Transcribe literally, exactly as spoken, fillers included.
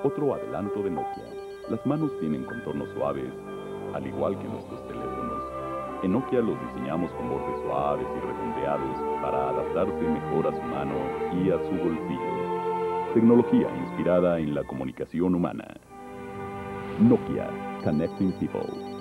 Otro adelanto de Nokia. Las manos tienen contornos suaves, al igual que nuestros teléfonos. En Nokia los diseñamos con bordes suaves y redondeados para adaptarse mejor a su mano y a su bolsillo. Tecnología inspirada en la comunicación humana. Nokia, Connecting People.